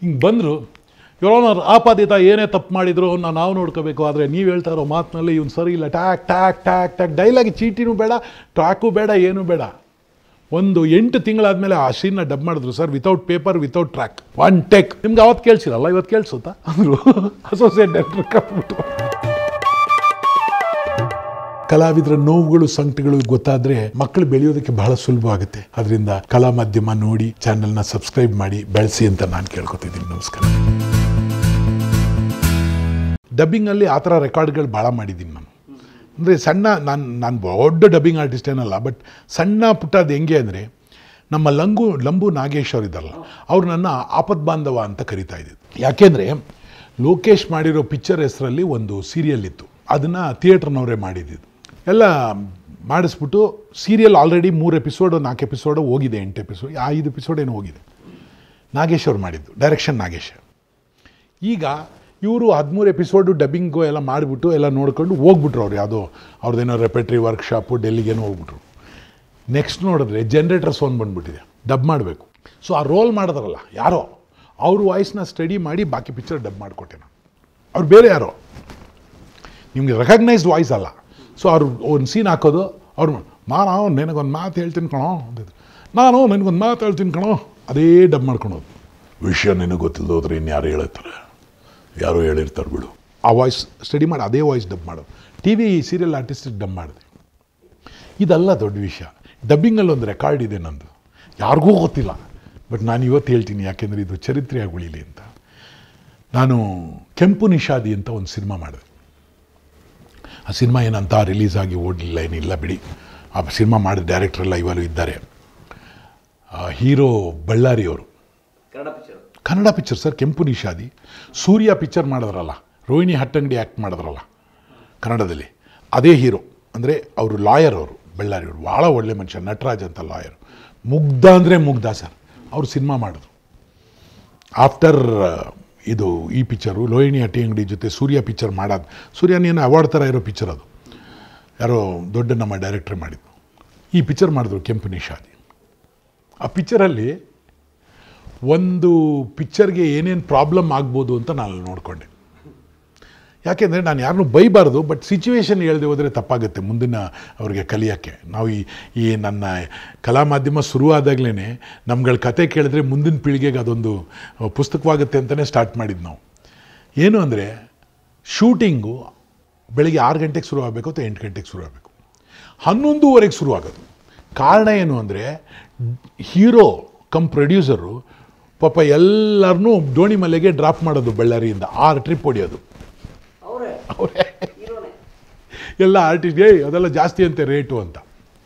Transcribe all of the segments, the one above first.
ಹಿಂಗೆ ಬಂದರು ಇವರೋನರ್ ಆಪಾದಿತ ಏನೇ ತಪ್ಪು ಮಾಡಿದ್ರು ನಾವು ನೋಡ್ಕೋಬೇಕು. ಆದರೆ ನೀವು ಹೇಳ್ತಾ ಇರೋ ಮಾತಿನಲ್ಲಿ ಇವ್ನು ಸರಿ ಇಲ್ಲ, ಟ್ಯಾಕ್ ಟ್ಯಾಕ್ ಟ್ಯಾಕ್ ಟ್ಯಾಕ್ ಡೈಲಾಗ್, ಚೀಟಿನೂ ಬೇಡ, ಟ್ರ್ಯಾಕು ಬೇಡ, ಏನೂ ಬೇಡ. ಒಂದು 8 ತಿಂಗಳಾದಮೇಲೆ ಆ ಸೀನ್ನ ಡಬ್ ಮಾಡಿದ್ರು sir, without paper, without track, 1 take. ನಿಮ್ಗೆ ಅವತ್ತು ಕೇಳಿಸಿರಲ್ಲ, ಇವತ್ತು ಕೇಳಿಸುತ್ತಾ ಅಂದರು ಅಸೋಸಿಯೇಟ್ ಡೈರೆಕ್ಟರ್ ಕರ್ಬಿಟ್ಟು. ಕಲಾವಿದರ ನೋವುಗಳು ಸಂಕಟಗಳು ಗೊತ್ತಾದರೆ ಮಕ್ಕಳು ಬೆಳೆಯೋದಕ್ಕೆ ಬಹಳ ಸುಲಭ ಆಗುತ್ತೆ. ಅದರಿಂದ ಕಲಾ ಮಾಧ್ಯಮ ನೋಡಿ, ಚಾನೆಲ್ನ ಸಬ್ಸ್ಕ್ರೈಬ್ ಮಾಡಿ ಬೆಳೆಸಿ ಅಂತ ನಾನು ಕೇಳ್ಕೊತಿದ್ದೀನಿ. ನಮಸ್ಕಾರ. ಡಬ್ಬಿಂಗಲ್ಲಿ ಆ ಥರ ರೆಕಾರ್ಡ್ಗಳು ಭಾಳ ಮಾಡಿದ್ದೀನಿ ನಾನು. ಅಂದರೆ ಸಣ್ಣ ನಾನು ದೊಡ್ಡ ಡಬ್ಬಿಂಗ್ ಆರ್ಟಿಸ್ಟ್ ಏನಲ್ಲ, ಬಟ್ ಸಣ್ಣ ಪುಟ್ಟದ್ದು ಹೆಂಗೆ ಅಂದರೆ ನಮ್ಮ ಲಂಬು ನಾಗೇಶ್ ಅವರು ಇದ್ದಾರಲ್ಲ, ಅವ್ರು ನನ್ನ ಆಪತ್ ಬಾಂಧವ ಅಂತ ಕರಿತಾ ಇದ್ದಿದ್ದು. ಯಾಕೆಂದರೆ ಲೋಕೇಶ್ ಮಾಡಿರೋ ಪಿಕ್ಚರ್ ಹೆಸರಲ್ಲಿ ಒಂದು ಸೀರಿಯಲ್ ಇತ್ತು, ಅದನ್ನು ಥಿಯೇಟ್ರ್ನವರೇ ಮಾಡಿದ್ದು. ಎಲ್ಲ ಮಾಡಿಸ್ಬಿಟ್ಟು ಸೀರಿಯಲ್ ಆಲ್ರೆಡಿ 3 ಎಪಿಸೋಡು 4 ಎಪಿಸೋಡು ಹೋಗಿದೆ, 8 ಎಪಿಸೋಡ್ 5 ಎಪಿಸೋಡ್ ಏನೋ ಹೋಗಿದೆ. ನಾಗೇಶ್ ಅವ್ರು ಮಾಡಿದ್ದು, ಡೈರೆಕ್ಷನ್ ನಾಗೇಶ್. ಈಗ ಇವರು 13 ಎಪಿಸೋಡು ಡಬ್ಬಿಂಗು ಎಲ್ಲ ಮಾಡಿಬಿಟ್ಟು ಎಲ್ಲ ನೋಡ್ಕೊಂಡು ಹೋಗ್ಬಿಟ್ರು. ಅವ್ರು ಯಾವುದೋ ಅವ್ರದ್ದೇನೋ ರೆಪೆಟ್ರಿ ವರ್ಕ್ಶಾಪು ಡೆಲ್ಲಿಗೇನೋ ಹೋಗ್ಬಿಟ್ರು. ನೆಕ್ಸ್ಟ್ ನೋಡಿದ್ರೆ ಜನ್ರೇಟರ್ ಫೋನ್ ಬಂದುಬಿಟ್ಟಿದೆ, ಡಬ್ ಮಾಡಬೇಕು. ಸೊ ಆ ರೋಲ್ ಮಾಡಿದ್ರಲ್ಲ ಯಾರೋ, ಅವ್ರ ವಾಯ್ಸ್ನ ಸ್ಟಡಿ ಮಾಡಿ ಬಾಕಿ ಪಿಕ್ಚರ್ ಡಬ್ ಮಾಡಿಕೊಟ್ಟೆ ನಾನು. ಅವ್ರು ಬೇರೆ ಯಾರೋ, ನಿಮಗೆ ರೆಕಗ್ನೈಸ್ಡ್ ವಾಯ್ಸ್ ಅಲ್ಲ. ಸೊ ಅವ್ರು ಒಂದು ಸೀನ್ ಹಾಕೋದು, ಅವ್ರು ನಾನು ನಿನಗೊಂದು ಮಾತು ಹೇಳ್ತೀನಿ ಕಣೋ ಅಂತಿದ್ರು, ನಾನು ನಿನಗೊಂದು ಮಾತು ಹೇಳ್ತೀನಿ ಕಣೋ, ಅದೇ ಡಬ್ ಮಾಡ್ಕೊಳೋದು. ವಿಷಯ ನಿನಗೆ ಗೊತ್ತಿಲ್ಲದೋದ್ರೆ ಇನ್ಯಾರು ಹೇಳ್ತಾರೆ, ಯಾರೋ ಹೇಳಿರ್ತಾರೆ ಬಿಡು. ಆ ವಾಯ್ಸ್ ಸ್ಟಡಿ ಮಾಡಿ ಅದೇ ವಾಯ್ಸ್ ಡಬ್ ಮಾಡೋದು. TV ಸೀರಿಯಲ್ ಆರ್ಟಿಸ್ಟಿಗೆ ಡಬ್ ಮಾಡಿದೆ. ಇದೆಲ್ಲ ದೊಡ್ಡ ವಿಷಯ. ಡಬ್ಬಿಂಗಲ್ಲಿ ಒಂದು ರೆಕಾರ್ಡ್ ಇದೆ ನಂದು, ಯಾರಿಗೂ ಗೊತ್ತಿಲ್ಲ, ಬಟ್ ನಾನು ಇವತ್ತು ಹೇಳ್ತೀನಿ, ಯಾಕೆಂದರೆ ಇದು ಚರಿತ್ರೆಯಾಗಿ ಉಳಿಲಿ ಅಂತ. ನಾನು ಕೆಂಪು ನಿಷಾದಿ ಅಂತ ಒಂದು ಸಿನಿಮಾ ಮಾಡಿದೆ. ಆ ಸಿನಿಮಾ ಏನಂತ ರಿಲೀಸ್ ಆಗಿ ಓಡಲಿಲ್ಲ, ಏನಿಲ್ಲ ಬಿಡಿ. ಆ ಸಿನಿಮಾ ಮಾಡಿದ ಡೈರೆಕ್ಟ್ರೆಲ್ಲ ಇವಾಗಲೂ ಇದ್ದಾರೆ. ಹೀರೋ ಬಳ್ಳಾರಿ ಅವರು, ಕನ್ನಡ ಪಿಕ್ಚರ್ ಸರ್, ಕೆಂಪು ನಿಷಾದಿ. ಸೂರ್ಯ ಪಿಕ್ಚರ್ ಮಾಡಿದ್ರಲ್ಲ, ರೋಹಿಣಿ ಹಟ್ಟಂಗಡಿ ಆ್ಯಕ್ಟ್ ಮಾಡಿದ್ರಲ್ಲ ಕನ್ನಡದಲ್ಲಿ, ಅದೇ ಹೀರೋ. ಅಂದರೆ ಅವರು ಲಾಯರ್, ಅವರು ಬಳ್ಳಾರಿ ಅವರು ಭಾಳ ಒಳ್ಳೆ ಮನುಷ್ಯ, ನಟರಾಜ್ ಅಂತ ಲಾಯರ್. ಮುಗ್ಧ ಅಂದರೆ ಮುಗ್ಧ ಸರ್. ಅವರು ಸಿನಿಮಾ ಮಾಡಿದ್ರು. ಆಫ್ಟರ್ ಇದು ಈ ಪಿಕ್ಚರು ರೋಹಿಣಿ ಹಟ್ಟಿಂಗಡಿ ಜೊತೆ ಸೂರ್ಯ ಪಿಕ್ಚರ್ ಮಾಡೋದು. ಸೂರ್ಯನೇನು ಅವಾರ್ಡ್ ಥರ ಇರೋ ಪಿಕ್ಚರ್ ಅದು, ಯಾರೋ ದೊಡ್ಡ ನಮ್ಮ ಡೈರೆಕ್ಟ್ರ್ ಮಾಡಿದ್ದು. ಈ ಪಿಕ್ಚರ್ ಮಾಡಿದ್ರು ಕೆಂಪು ನಿಷಾದಿ. ಆ ಪಿಕ್ಚರಲ್ಲಿ ಒಂದು ಪಿಕ್ಚರ್ಗೆ ಏನೇನು ಪ್ರಾಬ್ಲಮ್ ಆಗ್ಬೋದು ಅಂತ ನಾನು ನೋಡಿಕೊಂಡೆ. ಯಾಕೆಂದರೆ ನಾನು ಯಾರನ್ನೂ ಬೈಬಾರ್ದು, ಬಟ್ ಸಿಚುವೇಶನ್ ಹೇಳ್ದೆ ಹೋದರೆ ತಪ್ಪಾಗುತ್ತೆ ಮುಂದಿನ ಅವ್ರಿಗೆ ಕಲಿಯೋಕ್ಕೆ. ನಾವು ಈ ನನ್ನ ಕಲಾ ಮಾಧ್ಯಮ ಶುರುವಾದಾಗಲೇ ನಮ್ಗಳ ಕತೆ ಕೇಳಿದ್ರೆ ಮುಂದಿನ ಪೀಳಿಗೆಗೆ ಅದೊಂದು ಪುಸ್ತಕವಾಗುತ್ತೆ ಅಂತಲೇ ಸ್ಟಾರ್ಟ್ ಮಾಡಿದ್ದು ನಾವು. ಏನು ಅಂದರೆ ಶೂಟಿಂಗು ಬೆಳಗ್ಗೆ 6 ಗಂಟೆಗೆ ಶುರು ಆಗಬೇಕು ಅಥವಾ 8 ಗಂಟೆಗೆ ಶುರು ಆಗಬೇಕು, 11:15 ಶುರು ಆಗೋದು. ಕಾರಣ ಏನು ಅಂದರೆ ಹೀರೋ ಕಮ್ ಪ್ರೊಡ್ಯೂಸರು ಪಾಪ ಎಲ್ಲರನ್ನೂ ದೋಣಿ ಮಲೆಗೆ ಡ್ರಾಪ್ ಮಾಡೋದು, ಬಳ್ಳಾರಿಯಿಂದ 6 ಟ್ರಿಪ್ ಹೊಡೆಯೋದು ಅವರೇ. ಎಲ್ಲ ಆರ್ಟಿಸ್ಟ್ಗೆ ಅದೆಲ್ಲ ಜಾಸ್ತಿ ಅಂತೆ ರೇಟು ಅಂತ.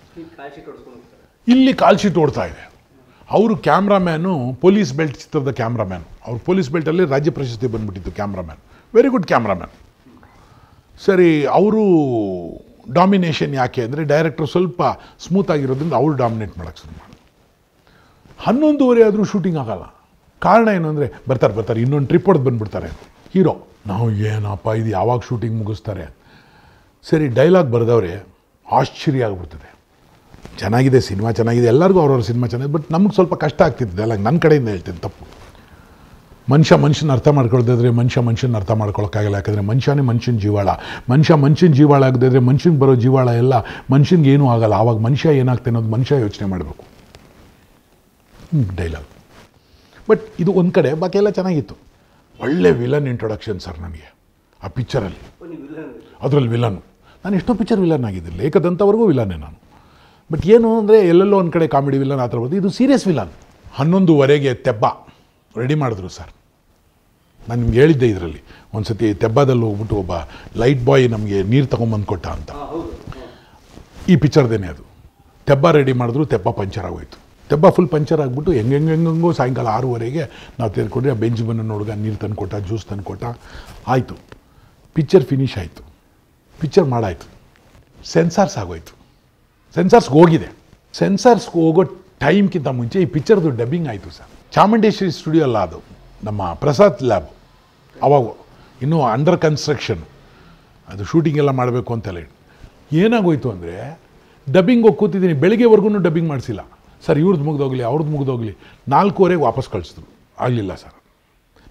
ಇಲ್ಲಿ ಕಾಲ್ ಶೀಟ್ ಓಡ್ತಾ ಇದೆ. ಅವರು ಕ್ಯಾಮ್ರಾಮ್ಯಾನು ಪೊಲೀಸ್ ಬೆಲ್ಟ್ ಚಿತ್ರದ ಕ್ಯಾಮ್ರಾಮ್ಯಾನ್. ಅವ್ರು ಪೊಲೀಸ್ ಬೆಲ್ಟಲ್ಲಿ ರಾಜ್ಯ ಪ್ರಶಸ್ತಿ ಬಂದುಬಿಟ್ಟಿತ್ತು ಕ್ಯಾಮ್ರಾಮ್ಯಾನ್, ವೆರಿ ಗುಡ್ ಕ್ಯಾಮ್ರಾಮ್ಯಾನ್. ಸರಿ, ಅವರು ಡಾಮಿನೇಷನ್ ಯಾಕೆ ಅಂದರೆ ಡೈರೆಕ್ಟ್ರು ಸ್ವಲ್ಪ ಸ್ಮೂತ್ ಆಗಿರೋದ್ರಿಂದ ಅವ್ರು ಡಾಮಿನೇಟ್ ಮಾಡೋಕ್ಕೆ ಶುರು ಮಾಡಿ 11:15 ಆದರೂ ಶೂಟಿಂಗ್ ಆಗಲ್ಲ. ಕಾರಣ ಏನು ಅಂದರೆ ಬರ್ತಾರೆ ಇನ್ನೊಂದು ಟ್ರಿಪ್ ಹೊಡೆದು ಬಂದುಬಿಡ್ತಾರೆ ಹೀರೋ. ನಾವು ಏನಪ್ಪ ಇದು ಯಾವಾಗ ಶೂಟಿಂಗ್ ಮುಗಿಸ್ತಾರೆ. ಸರಿ, ಡೈಲಾಗ್ ಬರೆದವ್ರೆ, ಆಶ್ಚರ್ಯ ಆಗಿಬಿಡ್ತದೆ. ಚೆನ್ನಾಗಿದೆ ಸಿನಿಮಾ, ಚೆನ್ನಾಗಿದೆ, ಎಲ್ಲರಿಗೂ ಅವ್ರವ್ರ ಸಿನಿಮಾ ಚೆನ್ನಾಗಿದೆ, ಬಟ್ ನಮಗೆ ಸ್ವಲ್ಪ ಕಷ್ಟ ಆಗ್ತಿತ್ತು ಡೈಲಾಗ್. ನನ್ನ ಕಡೆಯಿಂದ ಹೇಳ್ತೀನಿ, ತಪ್ಪು. ಮನುಷ್ಯನ ಅರ್ಥ ಮಾಡ್ಕೊಳ್ದಿದ್ರೆ ಮನುಷ್ಯನ ಅರ್ಥ ಮಾಡ್ಕೊಳಕ್ಕಾಗಲ್ಲ. ಯಾಕಂದರೆ ಮನುಷ್ಯನೇ ಮನುಷ್ಯನ ಜೀವಾಳ. ಮನುಷ್ಯನ ಜೀವಾಳ ಆಗದಿದ್ರೆ ಮನುಷ್ಯನಿಗೆ ಬರೋ ಜೀವಾಳ ಎಲ್ಲ ಮನುಷ್ಯನಿಗೆ ಏನೂ ಆಗಲ್ಲ. ಆವಾಗ ಮನುಷ್ಯ ಏನಾಗ್ತಾನೆ ಅನ್ನೋದು ಮನುಷ್ಯ ಯೋಚನೆ ಮಾಡಬೇಕು. ಡೈಲಾಗ್. ಬಟ್ ಇದು ಒಂದು ಕಡೆ, ಬಾಕಿ ಎಲ್ಲ ಚೆನ್ನಾಗಿತ್ತು. ಒಳ್ಳೆ ವಿಲನ್ ಇಂಟ್ರೊಡಕ್ಷನ್ ಸರ್ ನನಗೆ ಆ ಪಿಕ್ಚರಲ್ಲಿ. ಅದರಲ್ಲಿ ವಿಲನ್ನು ನಾನು ಎಷ್ಟೋ ಪಿಕ್ಚರ್ ವಿಲನ್ ಆಗಿದ್ದಿಲ್ಲ, ಏಕದಂತವರೆಗೂ ವಿಲನ್ನೇ ನಾನು. ಬಟ್ ಏನು ಅಂದರೆ ಎಲ್ಲೆಲ್ಲೋ ಒಂದು ಕಡೆ ಕಾಮಿಡಿ ವಿಲನ್ ಆ ಥರ ಬರ್ತದೆ, ಇದು ಸೀರಿಯಸ್ ವಿಲನ್. 11:15 ತೆಬ್ಬ ರೆಡಿ ಮಾಡಿದ್ರು ಸರ್. ನಾನು ನಿಮ್ಗೆ ಹೇಳಿದ್ದೆ ಇದರಲ್ಲಿ ಒಂದು ಸತಿ ತೆಬ್ಬದಲ್ಲಿ ಹೋಗ್ಬಿಟ್ಟು ಒಬ್ಬ ಲೈಟ್ ಬಾಯ್ ನಮಗೆ ನೀರು ತೊಗೊಂಬಂದು ಕೊಟ್ಟ ಅಂತ. ಈ ಪಿಕ್ಚರ್ದೇನೆ ಅದು. ತೆಬ್ಬ ರೆಡಿ ಮಾಡಿದ್ರು, ತೆಬ್ಬ ಪಂಚರ್ ಆಗೋಯ್ತು. ತೆಬ್ಬ ಫುಲ್ ಪಂಚರ್ ಆಗಿಬಿಟ್ಟು ಹೆಂಗೆಂಗೋ ಸಾಯಂಕಾಲ 6:15 ನಾವು ತೆಗೆದುಕೊಂಡ್ರೆ ಆ ಬೆಂಚ್ ಬಂದು ನೋಡ್ಗ ನೀರು ತಂದು ಕೊಟ್ಟ, ಜ್ಯೂಸ್ ತಂದು ಕೊಟ್ಟ. ಆಯಿತು, ಪಿಕ್ಚರ್ ಫಿನಿಷ್ ಆಯಿತು, ಪಿಕ್ಚರ್ ಮಾಡಾಯಿತು. ಸೆನ್ಸಾರ್ಸ್ ಆಗೋಯ್ತು, ಸೆನ್ಸಾರ್ಸ್ಗೆ ಹೋಗಿದೆ. ಸೆನ್ಸಾರ್ಸ್ಗೆ ಹೋಗೋ ಟೈಮ್ಗಿಂತ ಮುಂಚೆ ಈ ಪಿಕ್ಚರ್ದು ಡಬ್ಬಿಂಗ್ ಆಯಿತು ಸರ್. ಚಾಮುಂಡೇಶ್ವರಿ ಸ್ಟುಡಿಯೋ ಅಲ್ಲ ಅದು, ನಮ್ಮ ಪ್ರಸಾದ್ ಲ್ಯಾಬ್. ಅವಾಗ ಇನ್ನೂ ಅಂಡರ್ ಕನ್ಸ್ಟ್ರಕ್ಷನ್, ಅದು ಶೂಟಿಂಗ್ ಎಲ್ಲ ಮಾಡಬೇಕು ಅಂತೆಲ್ಲ. ಏನಾಗೋಯ್ತು ಅಂದರೆ ಡಬ್ಬಿಂಗ್ ಹೋಗಿ ಕೂತಿದ್ದೀನಿ, ಬೆಳಗ್ಗೆವರೆಗೂ ಡಬ್ಬಿಂಗ್ ಮಾಡಿಸಿಲ್ಲ ಸರ್. ಇವ್ರದ್ದು ಮುಗಿದೋಗ್ಲಿ, ಅವ್ರದ್ದು ಮುಗಿದೋಗ್ಲಿ, 4:15 ವಾಪಸ್ ಕಳಿಸಿದ್ರು. ಆಗಲಿಲ್ಲ ಸರ್.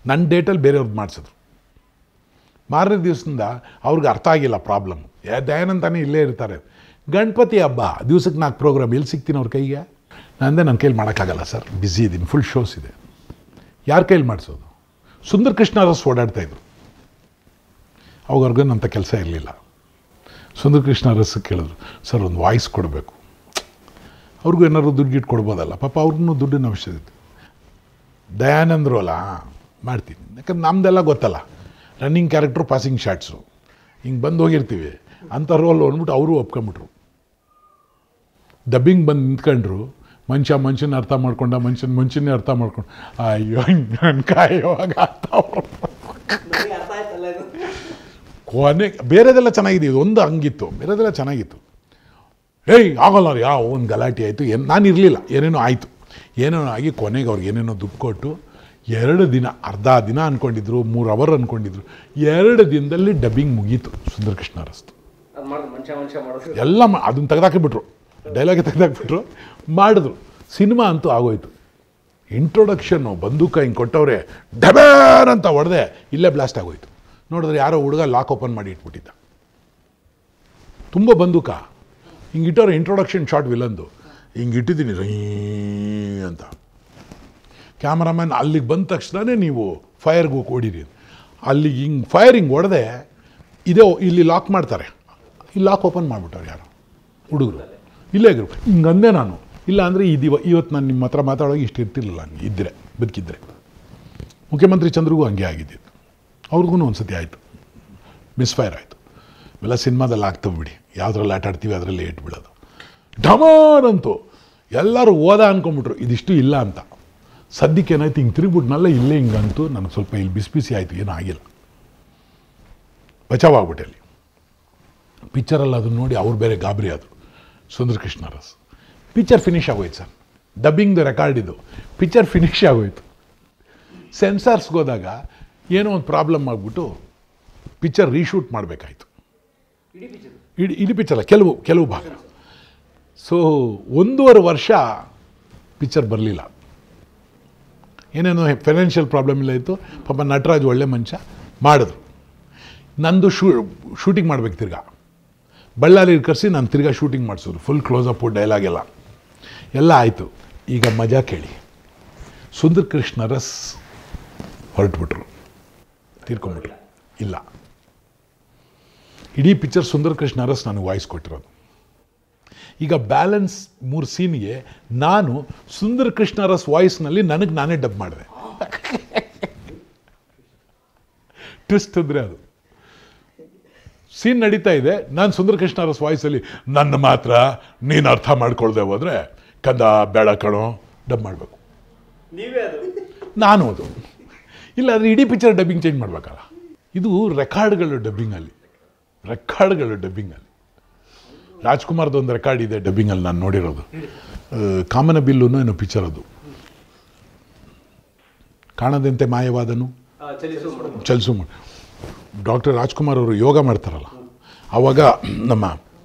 ನನ್ನ ಡೇಟಲ್ಲಿ ಬೇರೆಯವ್ರದ್ದು ಮಾಡಿಸಿದ್ರು. ಮಾರನೇ ದಿವಸದಿಂದ ಅವ್ರಿಗೆ ಅರ್ಥ ಆಗಿಲ್ಲ ಪ್ರಾಬ್ಲಮ್. ದಯಾನಂತಾನೆ ಇಲ್ಲೇ ಇರ್ತಾರೆ. ಗಣಪತಿ ಹಬ್ಬ ದಿವ್ಸಕ್ಕೆ 4 ಪ್ರೋಗ್ರಾಮ್ ಎಲ್ಲಿ ಸಿಗ್ತೀನಿ ಅವ್ರ ಕೈಗೆ? ನಾನಂದೆ ನನ್ನ ಕೈಲಿ ಮಾಡೋಕ್ಕಾಗಲ್ಲ ಸರ್, ಬ್ಯುಸಿ ಇದ್ದೀನಿ, ಫುಲ್ ಶೋಸ್ ಇದೆ. ಯಾರ ಕೈಲಿ ಮಾಡಿಸೋದು? ಸುಂದರ್ ಕೃಷ್ಣ ಅರಸ್ ಓಡಾಡ್ತಾಯಿದ್ರು. ಅವಾಗವ್ರಿಗೇನಂಥ ಕೆಲಸ ಇರಲಿಲ್ಲ. ಸುಂದರ್ ಕೃಷ್ಣ ಅರಸ್ ಕೇಳಿದ್ರು, ಸರ್ ಒಂದು ವಾಯ್ಸ್ ಕೊಡಬೇಕು. ಅವ್ರಿಗೂ ಏನಾದ್ರು ದುಡ್ಡು ಕೊಡ್ಬೋದಲ್ಲ, ಪಾಪ ಅವ್ರಿಗೂ ದುಡ್ಡಿನ ಅವಶ್ಯಕತೆ ಇತ್ತು. ದಯಾನಂದ್ರು ಅಲ್ಲ, ಮಾಡ್ತೀನಿ. ಯಾಕಂದ್ರೆ ನಮ್ಮದೆಲ್ಲ ಗೊತ್ತಲ್ಲ, ರನ್ನಿಂಗ್ ಕ್ಯಾರೆಕ್ಟ್ರು, ಪಾಸಿಂಗ್ ಶಾರ್ಟ್ಸು, ಹಿಂಗೆ ಬಂದು ಹೋಗಿರ್ತೀವಿ ಅಂಥ ರೋಲ್ ಅಂದ್ಬಿಟ್ಟು ಅವರು ಒಪ್ಕೊಂಬಿಟ್ರು. ಡಬ್ಬಿಂಗ್ ಬಂದು ನಿಂತ್ಕೊಂಡ್ರು. ಮನುಷ್ಯನ ಅರ್ಥ ಮಾಡ್ಕೊಂಡ, ಮನುಷ್ಯನೇ ಅರ್ಥ ಮಾಡ್ಕೊಂಡು, ಅಯ್ಯೋ ಕಾಯೋವಾಗ ಕೊನೆ ಬೇರೆದೆಲ್ಲ ಚೆನ್ನಾಗಿದೆ, ಇದು ಒಂದು ಹಂಗಿತ್ತು, ಬೇರೆದೆಲ್ಲ ಚೆನ್ನಾಗಿತ್ತು. ಆಗೋಲ್ಲ ರೀ, ಒಂದು ಗಲಾಟೆ ಆಯಿತು, ನಾನು ಇರಲಿಲ್ಲ, ಏನೇನೋ ಆಯಿತು, ಏನೇನೋ ಆಗಿ ಕೊನೆಗೆ ಅವ್ರಿಗೆ ಏನೇನೋ ದುಡ್ಡು ಕೊಟ್ಟು 2 ದಿನ, ಅರ್ಧ ದಿನ ಅಂದ್ಕೊಂಡಿದ್ರು, 3 ಅವರ್ ಅಂದ್ಕೊಂಡಿದ್ರು, 2 ದಿನದಲ್ಲಿ ಡಬ್ಬಿಂಗ್ ಮುಗೀತು. ಸುಂದರ್ ಕೃಷ್ಣ ಅರಸ್ತು ಎಲ್ಲ ಅದನ್ನು ತೆಗೆದಾಕಿಬಿಟ್ರು, ಡೈಲಾಗೆ ತೆಗೆದಾಕ್ಬಿಟ್ರು, ಮಾಡಿದ್ರು. ಸಿನಿಮಾ ಅಂತೂ ಆಗೋಯ್ತು. ಇಂಟ್ರೊಡಕ್ಷನ್ನು ಬಂದೂಕ ಹಿಂಗೆ ಕೊಟ್ಟವ್ರೆ, ಡಬೇರ್ ಅಂತ ಹೊಡೆದೆ, ಇಲ್ಲೇ ಬ್ಲಾಸ್ಟ್ ಆಗೋಯ್ತು. ನೋಡಿದ್ರೆ ಯಾರೋ ಹುಡುಗ ಲಾಕ್ ಓಪನ್ ಮಾಡಿ ಇಟ್ಬಿಟ್ಟಿದ್ದ. ತುಂಬ ಬಂದೂಕ ಹಿಂಗೆ ಇಟ್ಟವ್ರೆ. ಇಂಟ್ರೊಡಕ್ಷನ್ ಶಾಟ್ ವಿಲನ್ದು ಹಿಂಗೆ ಇಟ್ಟಿದ್ದೀನಿ ಅಂತ. ಕ್ಯಾಮರಾಮ್ಯಾನ್ ಅಲ್ಲಿಗೆ ಬಂದ ತಕ್ಷಣವೇ ನೀವು ಫೈರ್ಗೆ ಹೊಡೀರಿ. ಅಲ್ಲಿಗೆ ಹಿಂಗೆ ಫೈರಿಂಗ್ ಹೊಡೆದೆ, ಇದೇ ಇಲ್ಲಿ ಲಾಕ್ ಮಾಡ್ತಾರೆ, ಇಲ್ಲಿ ಲಾಕ್ ಓಪನ್ ಮಾಡಿಬಿಟ್ಟವ್ರು ಯಾರು ಹುಡುಗರು. ಇಲ್ಲೇ ಇದ್ರು. ಹಿಂಗಂದೆ ನಾನು, ಇಲ್ಲ ಅಂದರೆ ಇವತ್ತು ನಾನು ನಿಮ್ಮ ಹತ್ರ ಮಾತಾಡೋಕೆ ಇಷ್ಟು ಇರ್ತಿರ್ಲಿಲ್ಲ, ಹಂಗೆ ಇದ್ದರೆ ಬದುಕಿದ್ರೆ. ಮುಖ್ಯಮಂತ್ರಿ ಚಂದ್ರಿಗೂ ಹಂಗೆ ಆಗಿದ್ದಿತ್ತು. ಅವ್ರಿಗೂ ಒಂದು ಸತಿ ಆಯಿತು, ಮಿಸ್ಫೈರ್ ಆಯಿತು. ಇವೆಲ್ಲ ಸಿನಿಮಾದಲ್ಲಿ ಆಗ್ತವೆ ಬಿಡಿ, ಯಾವುದ್ರಲ್ಲಿ ಆಟ ಆಡ್ತೀವಿ ಅದರಲ್ಲಿ ಏಟ್ ಬಿಡೋದು. ಢಮಾರ್ ಅಂತೂ ಎಲ್ಲರೂ ಓದ ಅಂದ್ಕೊಂಬಿಟ್ರು, ಇದಿಷ್ಟು ಇಲ್ಲ ಅಂತ. ಸದ್ಯಕ್ಕೆ ಏನಾಯ್ತು, ಹಿಂಗೆ ತಿರುಗ್ಬಿಟ್ನಲ್ಲ, ಇಲ್ಲೇ ಹಿಂಗಂತೂ ನನಗೆ ಸ್ವಲ್ಪ ಇಲ್ಲಿ ಬಿಸಿ ಆಯಿತು, ಏನೂ ಆಗಿಲ್ಲ, ಬಚಾವಾಗ್ಬಿಟ್ಟೆ ಅಲ್ಲಿ. ಪಿಕ್ಚರಲ್ಲಿ ಅದನ್ನು ನೋಡಿ ಅವ್ರು ಬೇರೆ ಗಾಬರಿ ಆದರು. ಸುಂದರ್ ಕೃಷ್ಣ ಅರಸ್ ಪಿಕ್ಚರ್ ಫಿನಿಷ್ ಆಗೋಯ್ತು ಸರ್, ಡಬ್ಬಿಂಗ್ದು ರೆಕಾರ್ಡ್ ಇದು, ಪಿಕ್ಚರ್ ಫಿನಿಷ್ ಆಗೋಯ್ತು. ಸೆನ್ಸಾರ್ಸ್ಗೆ ಹೋದಾಗ ಏನೋ ಒಂದು ಪ್ರಾಬ್ಲಮ್ ಆಗಿಬಿಟ್ಟು ಪಿಕ್ಚರ್ ರೀಶೂಟ್ ಮಾಡಬೇಕಾಯ್ತು. ಇಡೀ ಪಿಕ್ಚರ್ ಕೆಲವು ಭಾಗ. ಸೊ 1.5 ವರ್ಷ ಪಿಕ್ಚರ್ ಬರಲಿಲ್ಲ. ಏನೇನೋ ಫೈನಾನ್ಷಿಯಲ್ ಪ್ರಾಬ್ಲಮ್ ಇಲ್ಲ ಇತ್ತು. ಪಾಪ ನಟರಾಜ್ ಒಳ್ಳೆ ಮನುಷ್ಯ ಮಾಡಿದ್ರು. ನಂದು ಶೂಟಿಂಗ್ ಮಾಡ್ಬೇಕು, ತಿರ್ಗಾ ಬಳ್ಳಾರಿ ಕರೆಸಿ ನಾನು ತಿರ್ಗಾ ಶೂಟಿಂಗ್ ಮಾಡಿಸೋದು, ಫುಲ್ ಕ್ಲೋಸಪ್ಪು, ಡೈಲಾಗ್ ಎಲ್ಲ ಆಯಿತು. ಈಗ ಮಜಾ ಕೇಳಿ, ಸುಂದರ್ ಕೃಷ್ಣ ಅರಸ್ ಹೊರಟ್ಬಿಟ್ರು, ತೀರ್ಕೊಂಬಿಟ್ರು. ಇಲ್ಲ, ಇಡೀ ಪಿಕ್ಚರ್ ಸುಂದರ್ ಕೃಷ್ಣ ಅರಸ್ ನನಗೆ ವಾಯ್ಸ್ ಕೊಟ್ಟಿರೋದು. ಈಗ ಬ್ಯಾಲೆನ್ಸ್ 3 ಸೀನ್ಗೆ ನಾನು ಸುಂದರ್ ಕೃಷ್ಣ ಅರಸ್ ವಾಯ್ಸ್ನಲ್ಲಿ ನನಗೆ ನಾನೇ ಡಬ್ ಮಾಡಿದೆ. ಟ್ವಿಸ್ಟ್ ಅಂದರೆ ಅದು. ಸೀನ್ ನಡೀತಾ ಇದೆ, ನಾನು ಸುಂದರ್ ಕೃಷ್ಣ ಅರಸ್ ವಾಯ್ಸಲ್ಲಿ ನನ್ನ ಮಾತ್ರ ನೀನು ಅರ್ಥ ಮಾಡ್ಕೊಳ್ದೆ ಹೋದರೆ ಕಂದ ಬೇಡ ಕಣೋ ಡಬ್ ಮಾಡಬೇಕು. ನಾನು ಅದು ಇಲ್ಲ, ಆದರೆ ಇಡೀ ಪಿಕ್ಚರ್ ಡಬ್ಬಿಂಗ್ ಚೇಂಜ್ ಮಾಡಬೇಕಲ್ಲ. ಇದು ರೆಕಾರ್ಡ್ಗಳು ಡಬ್ಬಿಂಗಲ್ಲಿ. ರಾಜ್ಕುಮಾರ್ದು ಒಂದು ರೆಕಾರ್ಡ್ ಇದೆ ಡಬ್ಬಿಂಗಲ್ಲಿ ನಾನು ನೋಡಿರೋದು. ಕಾಮನಬಿಲ್ಲು ಏನೋ ಪಿಕ್ಚರ್ ಅದು. ಕಾಣದಂತೆ ಮಾಯವಾದನು ಚಲಿಸು ಡಾಕ್ಟರ್ ರಾಜ್ಕುಮಾರ್ ಅವರು ಯೋಗ ಮಾಡ್ತಾರಲ್ಲ, ಆವಾಗ ನಮ್ಮ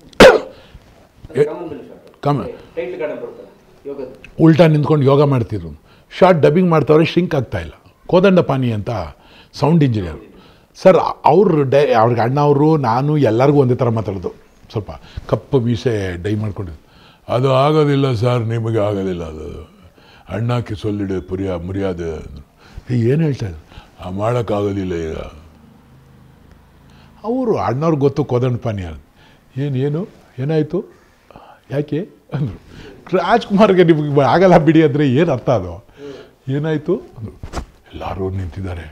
ಉಲ್ಟಾ ನಿಂತ್ಕೊಂಡು ಯೋಗ ಮಾಡ್ತಿದ್ರು. ಶಾರ್ಟ್ ಡಬ್ಬಿಂಗ್ ಮಾಡ್ತಾವ್ರೆ, ಶಿಂಕ್ ಆಗ್ತಾಯಿಲ್ಲ. ಕೋದಂಡಪಾಣಿ ಅಂತ ಸೌಂಡ್ ಇಂಜಿನಿಯರು ಸರ್, ಅವ್ರಿಗೆ ಅಣ್ಣ ಅವರು ನಾನು ಎಲ್ಲರಿಗೂ ಒಂದೇ ಥರ ಮಾತಾಡೋದು. ಸ್ವಲ್ಪ ಕಪ್ಪು ಮೀಸೆ ಡೈ ಮಾಡ್ಕೊಂಡಿದ್ದು. ಅದು ಆಗೋದಿಲ್ಲ ಸರ್, ನಿಮಗೆ ಆಗೋದಿಲ್ಲ, ಅದು ಅಣ್ಣಕ್ಕೆ ಸೊಲ್ಲಿಡು ಮುರಿಯಾದ. ಏನು ಹೇಳ್ತಾಯಿದ್ರು, ಮಾಡೋಕ್ಕಾಗೋದಿಲ್ಲ. ಈಗ ಅವರು ಅಣ್ಣವ್ರಿಗೆ ಗೊತ್ತು ಕೋದಂಡಪಾಣಿ ಅಂತ. ಏನಾಯಿತು ಯಾಕೆ ಅಂದರು. ರಾಜ್ಕುಮಾರ್ಗೆ ನಿಮಗೆ ಆಗಲ್ಲ ಬಿಡಿ ಅಂದರೆ ಏನು ಅರ್ಥ ಅದು? ಏನಾಯಿತು ಅಂದರು. ಎಲ್ಲರೂ ನಿಂತಿದ್ದಾರೆ.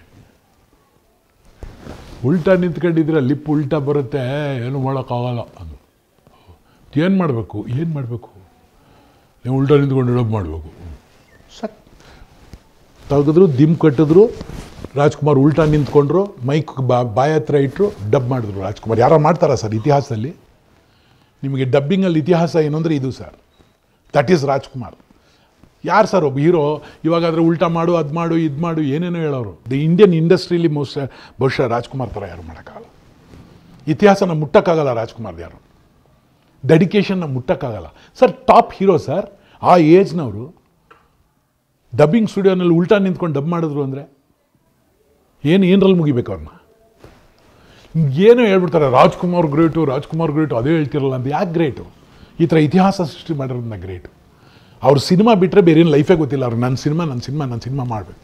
ಉಲ್ಟಾ ನಿಂತ್ಕೊಂಡಿದ್ರೆ ಲಿಪ್ ಉಲ್ಟಾ ಬರುತ್ತೆ, ಏನು ಮಾಡೋಕ್ಕಾಗಲ್ಲ ಅಂದರು. ಏನು ಮಾಡಬೇಕು ನೀವು ಉಲ್ಟಾ ನಿಂತ್ಕೊಂಡು ಡಬ್ ಮಾಡಬೇಕು. ತೆಗೆದ್ರು, ದಿಮ್ ಕಟ್ಟಿದ್ರು. ರಾಜ್ಕುಮಾರ್ ಉಲ್ಟಾ ನಿಂತ್ಕೊಂಡ್ರು, ಮೈಕ್ ಬಾಯ ಹತ್ರ ಇಟ್ಟರು, ಡಬ್ ಮಾಡಿದ್ರು. ರಾಜ್ಕುಮಾರ್ ಯಾರು ಮಾಡ್ತಾರಾ ಸರ್ ಇತಿಹಾಸದಲ್ಲಿ? ನಿಮಗೆ ಡಬ್ಬಿಂಗಲ್ಲಿ ಇತಿಹಾಸ ಏನಂದರೆ ಇದು ಸರ್, ದಟ್ ಈಸ್ ರಾಜ್ಕುಮಾರ್. ಯಾರು ಸರ್ ಒಬ್ಬ ಹೀರೋ ಇವಾಗಾದರೆ ಉಲ್ಟಾ ಮಾಡು, ಅದು ಮಾಡು, ಇದು ಮಾಡು, ಏನೇನೋ ಹೇಳೋರು. ದ ಇಂಡಿಯನ್ ಇಂಡಸ್ಟ್ರಿಲಿ ಬಹುಶಃ ರಾಜ್ಕುಮಾರ್ ಥರ ಯಾರು ಮಾಡೋಕ್ಕಾಗಲ್ಲ. ಇತಿಹಾಸನ ಮುಟ್ಟಕ್ಕಾಗಲ್ಲ ರಾಜ್ಕುಮಾರ್ದು ಯಾರು. ಡೆಡಿಕೇಶನ್ನ ಮುಟ್ಟಕ್ಕಾಗಲ್ಲ ಸರ್. ಟಾಪ್ ಹೀರೋ ಸರ್, ಆ ಏಜ್ನವರು ಡಬ್ಬಿಂಗ್ ಸ್ಟುಡಿಯೋನಲ್ಲಿ ಉಲ್ಟಾ ನಿಂತ್ಕೊಂಡು ಡಬ್ ಮಾಡಿದ್ರು ಅಂದರೆ ಏನರಲ್ಲಿ ಮುಗಿಬೇಕು ಅವ್ರನ್ನ? ಏನೋ ಹೇಳ್ಬಿಡ್ತಾರೆ ರಾಜ್ಕುಮಾರ್ ಗ್ರೇಟು ಅದೇ ಹೇಳ್ತಿರಲ್ಲ ಅಂತ. ಯಾಕೆ ಗ್ರೇಟು? ಈ ಥರ ಇತಿಹಾಸ ಸೃಷ್ಟಿ ಮಾಡಿರೋದನ್ನ ಗ್ರೇಟು. ಅವ್ರ ಸಿನಿಮಾ ಬಿಟ್ಟರೆ ಬೇರೆ ಏನು ಲೈಫೇ ಗೊತ್ತಿಲ್ಲ ಅವ್ರು. ನನ್ನ ಸಿನಿಮಾ ಮಾಡಬೇಕು.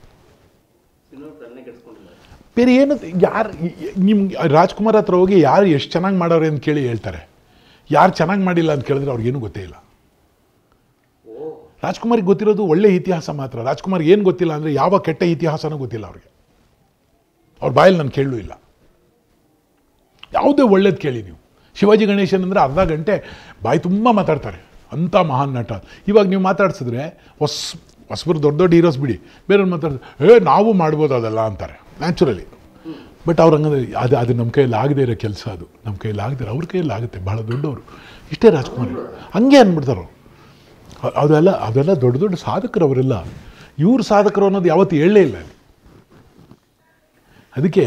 ಬೇರೆ ಏನು ಯಾರು ನಿಮ್ಗೆ ರಾಜ್ಕುಮಾರ್ ಹತ್ರ ಹೋಗಿ ಯಾರು ಎಷ್ಟು ಚೆನ್ನಾಗಿ ಮಾಡೋರೆ ಅಂತ ಕೇಳಿ ಹೇಳ್ತಾರೆ. ಯಾರು ಚೆನ್ನಾಗಿ ಮಾಡಿಲ್ಲ ಅಂತ ಕೇಳಿದ್ರೆ ಅವ್ರಿಗೇನು ಗೊತ್ತೇ ಇಲ್ಲ. ರಾಜ್ಕುಮಾರಿಗೆ ಗೊತ್ತಿರೋದು ಒಳ್ಳೆ ಇತಿಹಾಸ ಮಾತ್ರ. ರಾಜ್ಕುಮಾರ್ ಏನು ಗೊತ್ತಿಲ್ಲ ಅಂದರೆ ಯಾವ ಕೆಟ್ಟ ಇತಿಹಾಸನೂ ಗೊತ್ತಿಲ್ಲ ಅವ್ರಿಗೆ. ಅವ್ರ ಬಾಯಲ್ಲಿ ನಾನು ಕೇಳಲೂ ಇಲ್ಲ. ಯಾವುದೇ ಒಳ್ಳೇದು ಕೇಳಿ ನೀವು. ಶಿವಾಜಿ ಗಣೇಶನ್ ಅಂದರೆ ಅರ್ಧ ಗಂಟೆ ಬಾಯಿ ತುಂಬ ಮಾತಾಡ್ತಾರೆ, ಅಂಥ ಮಹಾನ್ ನಟ. ಇವಾಗ ನೀವು ಮಾತಾಡ್ಸಿದ್ರೆ ಹೊಸಬರು ದೊಡ್ಡ ಹೀರೋಸ್ ಬಿಡಿ, ಬೇರೆಯವ್ರು ಮಾತಾಡ್ತಾರೆ ನಾವು ಮಾಡ್ಬೋದು ಅದೆಲ್ಲ ಅಂತಾರೆ ನ್ಯಾಚುರಲಿ. ಬಟ್ ಅವ್ರು ಹಂಗಂದ್ರೆ ಅದು ನಮ್ಮ ಕೈಯಲ್ಲಿ ಆಗದೆ ಇರೋ ಕೆಲಸ. ಅದು ನಮ್ಮ ಕೈಯಲ್ಲಿ ಆಗದೆ ಅವ್ರ ಕೈಯಲ್ಲಿ ಆಗುತ್ತೆ. ಭಾಳ ದೊಡ್ಡವರು ಇಷ್ಟೇ ರಾಜ್ಕುಮಾರ್ ಹಂಗೆ ಅಂದ್ಬಿಡ್ತಾರೆ ಅವರು. ಅದೆಲ್ಲ ದೊಡ್ಡ ಸಾಧಕರು ಅವರೆಲ್ಲ. ಇವ್ರು ಸಾಧಕರು ಅನ್ನೋದು ಯಾವತ್ತೂ ಹೇಳಲೇ ಇಲ್ಲ. ಅದಕ್ಕೆ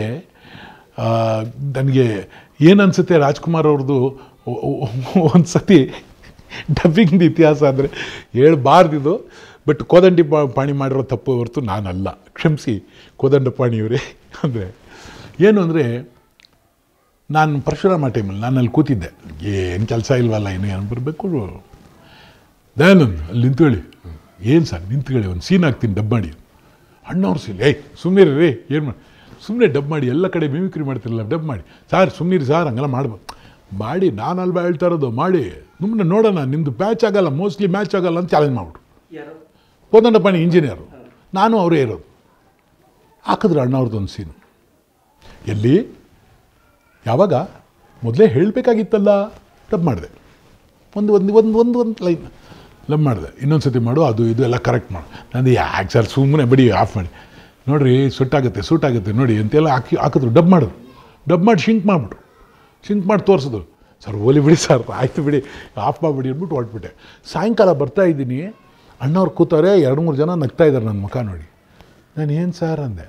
ನನಗೆ ಏನನ್ಸುತ್ತೆ ರಾಜ್ಕುಮಾರ್ ಅವ್ರದ್ದು ಒಂದು ಸತಿ ಡಬ್ಬಿಂಗ್ದು ಇತಿಹಾಸ ಅಂದರೆ ಹೇಳ್ಬಾರ್ದಿದ್ದು. ಬಟ್ ಕೋದಂಡಿ ಪಾಣಿ ಮಾಡಿರೋ ತಪ್ಪು ಹೊರತು ನಾನಲ್ಲ, ಕ್ಷಮಿಸಿ ಕೋದಂಡಪಾಣಿಯವರೇ. ಅಂದರೆ ಏನು ಅಂದರೆ ನಾನು ಪರಶುರಾಮ ಟೈಮಲ್ಲಿ ನಾನು ಅಲ್ಲಿ ಕೂತಿದ್ದೆ. ಏನು ಕೆಲಸ ಇಲ್ವಲ್ಲ, ಏನು ಬರಬೇಕು ದಯಾನಂದ್ ಅಲ್ಲಿ ನಿಂತ್ಕೊಳ್ಳಿ. ಏನು ಸರ್ ನಿಂತ್ಕೊಳ್ಳಿ, ಒಂದು ಸೀನ್ ಹಾಕ್ತೀನಿ ಡಬ್ ಮಾಡಿ. ಅಣ್ಣವ್ರು ಸೀನ್ ಸುಮ್ಮನೆ ರೀ ಏನು ಮಾಡಿ ಸುಮ್ಮನೆ ಡಬ್ ಮಾಡಿ, ಎಲ್ಲ ಕಡೆ ಮಿಮಿಕ್ರಿ ಮಾಡ್ತಿರಲ್ಲ ಡಬ್ ಮಾಡಿ ಸಾರ್ ಸುಮ್ಮನಿರಿ ಸಾರ್ ಹಂಗೆಲ್ಲ ಮಾಡ್ಬೋದು ಮಾಡಿ. ನಾನು ಅಲ್ವಾ ಹೇಳ್ತಾ ಇರೋದು ಮಾಡಿ ಸುಮ್ಮನೆ ನೋಡೋಣ ನಿಮ್ಮದು ಮ್ಯಾಚ್ ಆಗೋಲ್ಲ, ಮೋಸ್ಟ್ಲಿ ಮ್ಯಾಚ್ ಆಗೋಲ್ಲ ಅಂತ ಚಾಲೆಂಜ್ ಮಾಡ್ಬಿಟ್ರು. ಕೋದಂಡಪಾಣಿ ಇಂಜಿನಿಯರು, ನಾನು ಅವರೇ ಇರೋದು. ಹಾಕಿದ್ರು ಅಣ್ಣವ್ರದ್ದೊಂದು ಸೀನು. ಎಲ್ಲಿ ಯಾವಾಗ ಮೊದಲೇ ಹೇಳಬೇಕಾಗಿತ್ತಲ್ಲ, ಡಬ್ ಮಾಡಿದೆ. ಒಂದು ಲೈನ್ ಡಬ್ ಮಾಡಿದೆ. ಇನ್ನೊಂದು ಸತಿ ಮಾಡು, ಅದು ಇದು ಎಲ್ಲ ಕರೆಕ್ಟ್ ಮಾಡು. ನಂದು ಯಾಕೆ ಸರ್ ಸುಮ್ಮನೆ ಬಿಡಿ ಆಫ್ ಮಾಡಿ, ನೋಡಿರಿ ಸೂಟ್ ಆಗುತ್ತೆ ನೋಡಿ ಅಂತೆಲ್ಲ ಹಾಕಿದ್ರು. ಡಬ್ ಮಾಡಿ ಶಿಂಕ್ ಮಾಡಿ ತೋರಿಸಿದ್ರು. ಸರ್ ಓಲಿ ಬಿಡಿ ಸರ್ ಆಯಿತು ಬಿಡಿ ಆಫ್ ಮಾಡಿಬಿಡಿ ಅಂದ್ಬಿಟ್ಟು ಹೊರಟ್ಬಿಟ್ಟೆ. ಸಾಯಂಕಾಲ ಬರ್ತಾ ಇದ್ದೀನಿ, ಅಣ್ಣವ್ರು ಕೂತಾರೆ, 2-3 ಜನ ನಗ್ತಾ ಇದ್ದಾರೆ ನನ್ನ ಮುಖ ನೋಡಿ. ನಾನು ಏನು ಸರ್ ಅಂದೆ.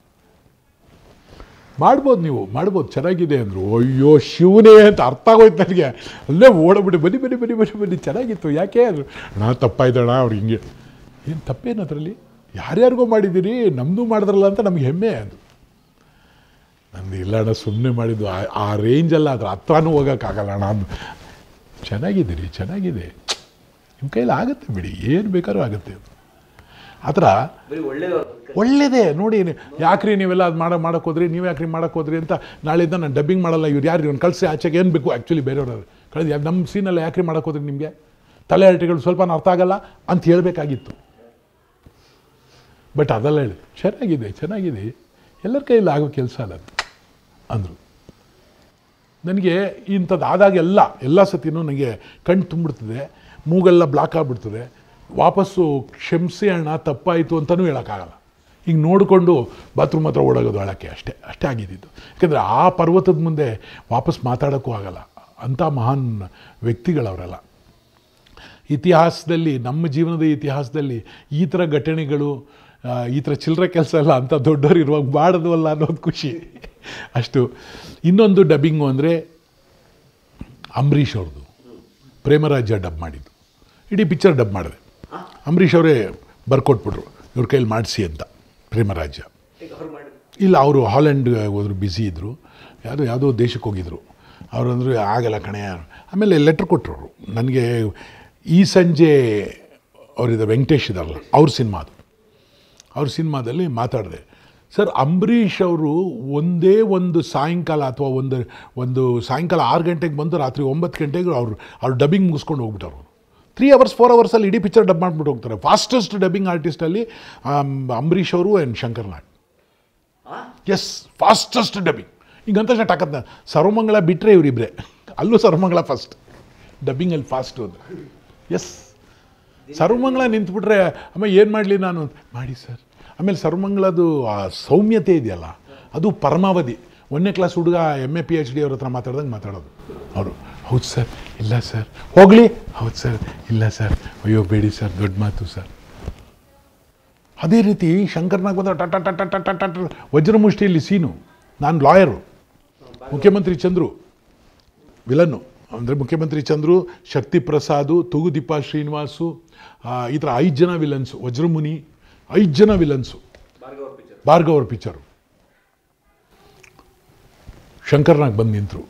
ಮಾಡ್ಬೋದು ಚೆನ್ನಾಗಿದೆ ಅಂದರು. ಅಯ್ಯೋ ಶಿವನೇ ಅಂತ ಅರ್ಥ ಆಗೋಯ್ತು ನನಗೆ. ಅಲ್ಲೇ ಓಡಬಿಟ್ಟು ಬನ್ನಿ ಚೆನ್ನಾಗಿತ್ತು. ಯಾಕೆ ಅಂದರು. ನಾ ತಪ್ಪಾಯ್ತಣ್ಣ ಅವ್ರು ಹಿಂಗೆ. ಏನು ತಪ್ಪೇನು ಅದರಲ್ಲಿ? ಯಾರ್ಯಾರಿಗೋ ಮಾಡಿದ್ದೀರಿ, ನಮ್ಮದು ಮಾಡಿದ್ರಲ್ಲ ಅಂತ ನಮ್ಗೆ ಹೆಮ್ಮೆ. ಅದು ನಂದು ಇಲ್ಲ ಅಣ್ಣ ಸುಮ್ಮನೆ ಮಾಡಿದ್ದು, ಆ ರೇಂಜಲ್ಲ, ಅದ್ರ ಹತ್ರನೂ ಹೋಗೋಕ್ಕಾಗಲ್ಲ ಅಣ್ಣ. ಅದು ಚೆನ್ನಾಗಿದೆ ನಿಮ್ಮ ಕೈಯಲ್ಲಿ ಆಗುತ್ತೆ ಬಿಡಿ, ಏನು ಬೇಕಾದ್ರೂ ಆಗುತ್ತೆ. ಆ ಥರ ಒಳ್ಳೇದೇ ನೋಡಿ. ಯಾಕ್ರಿ ನೀವೆಲ್ಲ ಅದು ಮಾಡೋಕ್ಕೆ ಹೋದ್ರಿ, ನೀವು ಯಾಕ್ರಿ ಮಾಡೋಕ್ಕೆ ಹೋದ್ರಿ ಅಂತ ನಾಳೆಯಿಂದ ನಾನು ಡಬ್ಬಿಂಗ್ ಮಾಡಲ್ಲ, ಇವ್ರು ಯಾರು ಇವ್ನು ಕಳಿಸಿ ಆಚೆಗೆ ಏನು ಬೇಕು ಆ್ಯಕ್ಚುಲಿ ಬೇರೆಯವ್ರು ಕಳೆದು ನಮ್ಮ ಸೀನೆಲ್ಲ ಯಾಕ್ರಿ ಮಾಡೋಕ್ಕೆ ಹೋದ್ರಿ, ನಿಮಗೆ ತಲೆ ಹರಟೆಗಳು ಸ್ವಲ್ಪ ಅರ್ಥ ಆಗಲ್ಲ ಅಂತ ಹೇಳಬೇಕಾಗಿತ್ತು. ಬಟ್ ಅದೆಲ್ಲ ಹೇಳಿ ಚೆನ್ನಾಗಿದೆ ಎಲ್ಲರ ಕೈಯಲ್ಲಿ ಆಗೋ ಕೆಲಸ ಅಲ್ಲ ಅಂದರು. ನನಗೆ ಇಂಥದ್ದು ಆದಾಗ ಎಲ್ಲ ಸತಿನೂ ನನಗೆ ಕಣ್ಣು ತುಂಬಿಡ್ತದೆ, ಮೂಗೆಲ್ಲ ಬ್ಲಾಕ್ ಆಗಿಬಿಡ್ತದೆ. ವಾಪಸ್ಸು ಕ್ಷಮಿಸಿ ಅಣ್ಣ ತಪ್ಪಾಯಿತು ಅಂತಲೂ ಹೇಳೋಕ್ಕಾಗಲ್ಲ. ಈಗ ನೋಡಿಕೊಂಡು ಬಾತ್ರೂಮ್ ಹತ್ರ ಓಡೋಗೋದು ಹೇಳೋಕ್ಕೆ ಅಷ್ಟೇ ಆಗಿದ್ದು. ಯಾಕೆಂದರೆ ಆ ಪರ್ವತದ ಮುಂದೆ ವಾಪಸ್ ಮಾತಾಡೋಕ್ಕೂ ಆಗಲ್ಲ. ಅಂಥ ಮಹಾನ್ ವ್ಯಕ್ತಿಗಳವರೆಲ್ಲ. ಇತಿಹಾಸದಲ್ಲಿ, ನಮ್ಮ ಜೀವನದ ಇತಿಹಾಸದಲ್ಲಿ ಈ ಥರ ಘಟನೆಗಳು, ಈ ಥರ ಚಿಲ್ಲರೆ ಕೆಲಸ ಎಲ್ಲ ಅಂಥ ದೊಡ್ಡವರು ಇರುವಾಗ ಮಾಡಿದ್ವಲ್ಲ ಅನ್ನೋದು ಖುಷಿ ಅಷ್ಟು. ಇನ್ನೊಂದು ಡಬ್ಬಿಂಗು ಅಂದರೆ ಅಂಬರೀಷ್ ಅವ್ರದ್ದು ಪ್ರೇಮರಾಜ್ಯ ಡಬ್ ಮಾಡಿದ್ದು. ಇಡೀ ಪಿಕ್ಚರ್ ಡಬ್ ಮಾಡಿದೆ. ಅಂಬರೀಷ್ ಅವರೇ ಬರ್ಕೊಟ್ಬಿಟ್ರು, ಇವ್ರ ಕೈಲಿ ಮಾಡಿಸಿ ಅಂತ ಪ್ರೇಮರಾಜ್ಯ. ಇಲ್ಲ, ಅವರು ಹಾಲೆಂಡ್ಗೆ ಹೋದ್ರು, ಬ್ಯುಸಿ ಇದ್ದರು, ಯಾವುದೋ ದೇಶಕ್ಕೆ ಹೋಗಿದ್ರು. ಅವರಂದ್ರೆ ಆಗಲ್ಲ ಕಣೆ. ಆಮೇಲೆ ಲೆಟ್ರ್ ಕೊಟ್ಟರು ಅವರು ನನಗೆ. ಈ ಸಂಜೆ ಅವರಿದ್ದ ವೆಂಕಟೇಶ್ ಇದಾರಲ್ಲ, ಅವ್ರ ಸಿನಿಮಾದಲ್ಲಿ ಮಾತಾಡಿದೆ. ಸರ್ ಅಂಬರೀಷ್ ಅವರು ಒಂದೇ ಒಂದು ಸಾಯಂಕಾಲ ಅಥವಾ ಒಂದು ಸಾಯಂಕಾಲ 6 ಗಂಟೆಗೆ ಬಂದು ರಾತ್ರಿ 9 ಗಂಟೆಗೆ ಅವ್ರು ಡಬ್ಬಿಂಗ್ ಮುಗಿಸ್ಕೊಂಡು ಹೋಗ್ಬಿಟ್ಟವ್ರು. 3 hours 4 hours ಇಡೀ ಪಿಕ್ಚರ್ ಡಬ್ ಮಾಡಿಬಿಟ್ಟು ಹೋಗ್ತಾರೆ. ಫಾಸ್ಟೆಸ್ಟ್ ಡಬ್ಬಿಂಗ್ ಆರ್ಟಿಸ್ಟಲ್ಲಿ ಅಂಬರೀಷ್ ಅವರು and Shankar Nag. Yes, fastest dubbing. ಹಿಂಗಂತ ಟಾಕತ್ತ ಸರ್ವಮಂಗಳ ಬಿಟ್ಟರೆ ಇವರಿಬ್ಬರೇ. ಅಲ್ಲೂ ಸರ್ವಮಂಗಳ ಫಸ್ಟ್ ಡಬ್ಬಿಂಗಲ್ಲಿ ಫಾಸ್ಟು ಅಂತ. ಎಸ್, ಸರ್ವಮಂಗಳ ನಿಂತ್ಬಿಟ್ರೆ ಆಮೇಲೆ ಏನು ಮಾಡಲಿ ನಾನು ಮಾಡಿ ಸರ್. ಆಮೇಲೆ ಸರ್ವಮಂಗಳದು ಆ ಸೌಮ್ಯತೆ ಇದೆಯಲ್ಲ, ಅದು ಪರಮಾವಧಿ. 1ನೇ ಕ್ಲಾಸ್ ಹುಡುಗ MA PhD ಅವ್ರ ಹತ್ರ ಮಾತಾಡ್ದಂಗೆ ಮಾತಾಡೋದು. ಅವರು ಹೌದು ಸರ್, ಇಲ್ಲ ಸರ್, ಹೋಗಲಿ, ಹೌದು ಸರ್, ಇಲ್ಲ ಸರ್, ಅಯ್ಯೋ ಬೇಡಿ ಸರ್, ದೊಡ್ಡ ಮಾತು ಸರ್. ಅದೇ ರೀತಿ ಶಂಕರ್ನಾಗ್ ಬಂದ ಟಟ ವಜ್ರಮುಷ್ಟಿಯಲ್ಲಿ ಸೀನು. ನಾನು ಲಾಯರು, ಮುಖ್ಯಮಂತ್ರಿ ಚಂದ್ರು ವಿಲನ್ನು. ಅಂದರೆ ಮುಖ್ಯಮಂತ್ರಿ ಚಂದ್ರು, ಶಕ್ತಿ ಪ್ರಸಾದು, ತೂಗುದೀಪ ಶ್ರೀನಿವಾಸು, ಈ ಥರ 5 ಜನ ವಿಲನ್ಸು. ವಜ್ರಮುನಿ 5 ಜನ ವಿಲನ್ಸು. ಭಾರ್ಗವ್ ಅವ್ರ ಪಿಕ್ಚರು. ಶಂಕರ್ನಾಗ್ ಬಂದು ನಿಂತರು.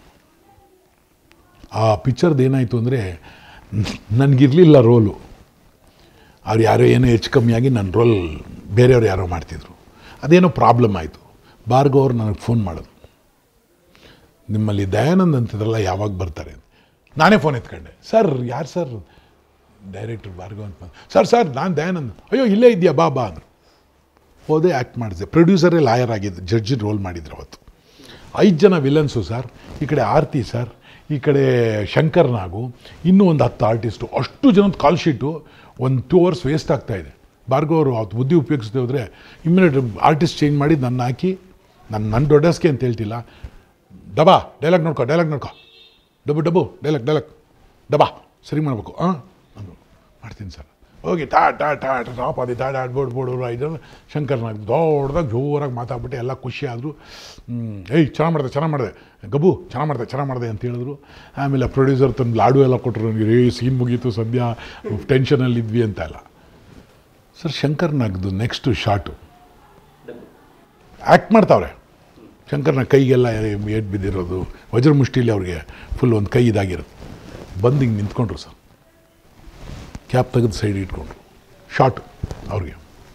ಆ ಪಿಕ್ಚರ್ದು ಏನಾಯಿತು ಅಂದರೆ ನನಗಿರಲಿಲ್ಲ ರೋಲು. ಅವ್ರು ಯಾರೋ ಏನೋ ಹೆಚ್ಚು ಕಮ್ಮಿಯಾಗಿ ನನ್ನ ರೋಲ್ ಬೇರೆಯವ್ರು ಯಾರೋ ಮಾಡ್ತಿದ್ರು. ಅದೇನೋ ಪ್ರಾಬ್ಲಮ್ ಆಯಿತು. ಭಾರ್ಗವ್ ಅವ್ರು ನನಗೆ ಫೋನ್ ಮಾಡೋದು, ನಿಮ್ಮಲ್ಲಿ ದಯಾನಂದ್ ಅಂತಿದ್ರಲ್ಲ ಯಾವಾಗ ಬರ್ತಾರೆ ಅಂತ. ನಾನೇ ಫೋನ್ ಎತ್ಕೊಂಡೆ. ಸರ್ ಯಾರು ಸರ್? ಡೈರೆಕ್ಟ್ರ್ ಭಾರ್ಗವ್ ಅಂತ. ಸರ್ ನಾನು ದಯಾನಂದ್. ಅಯ್ಯೋ ಇಲ್ಲೇ ಇದೆಯಾ ಬಾ ಅಂದರು. ಹೋದೆ, ಆ್ಯಕ್ಟ್ ಮಾಡಿದೆ. ಪ್ರೊಡ್ಯೂಸರೇ ಲಾಯರ್ ಆಗಿದ್ದು, ಜಡ್ಜಿ ರೋಲ್ ಮಾಡಿದ್ರು ಅವತ್ತು. 5 ಜನ ವಿಲನ್ಸು ಸರ್. ಈ ಕಡೆ ಆರ್ತಿ ಸರ್, ಈ ಕಡೆ ಶಂಕರ್ನಾಗು, ಇನ್ನೂ ಒಂದು 10 ಆರ್ಟಿಸ್ಟು. ಅಷ್ಟು ಜನದ ಕಾಲ್ ಶೀಟು. ಒಂದು 2 hours ವೇಸ್ಟ್ ಆಗ್ತಾಯಿದೆ. ಭಾರ್ಗವ್ ಅವರು ಅವತ್ತು ಬುದ್ಧಿ ಉಪಯೋಗಿಸ್ದೆ ಹೋದರೆ ಇಮ್ಮಿಡಿಯೇಟ್ ಆರ್ಟಿಸ್ಟ್ ಚೇಂಜ್ ಮಾಡಿ ನನ್ನ ಹಾಕಿ, ನನ್ನ ದೊಡ್ಡಸ್ಕೆ ಅಂತ ಹೇಳ್ತಿಲ್ಲ, ಡಬಾ ಡೈಲಾಗ್ ನೋಡ್ಕೊ ಡಬ್ಬು ಡೈಲಾಗ್ ಡಬಾ ಸರಿ ಮಾಡಬೇಕು ನಾನು ಮಾಡ್ತೀನಿ ಸರ್. ಹೋಗಿ ಟಾಪ್ ಅದು ಬೋಡು ಇದು ಶಂಕರ್ನಾಗ್ ದೊಡ್ಡದಾಗಿ ಜೋರಾಗಿ ಮಾತಾಡ್ಬಿಟ್ಟು ಎಲ್ಲ ಖುಷಿ ಆದರು. ಏಯ್ ಚೆನ್ನಾಗಿ ಮಾಡಿದೆ ಗಬ್ಬು, ಚೆನ್ನಾಗಿ ಮಾಡಿದೆ ಅಂತ ಹೇಳಿದ್ರು. ಆಮೇಲೆ ಪ್ರೊಡ್ಯೂಸರ್ ತಂದು ಲಾಡು ಎಲ್ಲ ಕೊಟ್ಟರು ನನಗೆ. ಸೀನ್ ಮುಗೀತು ಸದ್ಯ, ಟೆನ್ಷನಲ್ಲಿದ್ವಿ ಅಂತ ಎಲ್ಲ. ಸರ್ ಶಂಕರ್ನಾಗ್ದು ನೆಕ್ಸ್ಟು ಶಾರ್ಟು ಆ್ಯಕ್ಟ್ ಮಾಡ್ತಾವ್ರೆ. ಶಂಕರ್ನಾಗ್ ಕೈಗೆಲ್ಲ ಏಟ್ ಬಿದ್ದಿರೋದು, ವಜ್ರ ಮುಷ್ಟಿಲಿ ಅವ್ರಿಗೆ ಫುಲ್ ಒಂದು ಕೈ ಇದಾಗಿರೋದು. ಬಂದು ಹಿಂಗೆ ನಿಂತ್ಕೊಂಡ್ರು ಸರ್, ಕ್ಯಾಪ್ ತೆಗೆದು ಸೈಡ್ ಇಟ್ಕೊಂಡ್ರು. ಶಾರ್ಟು ಅವ್ರಿಗೆ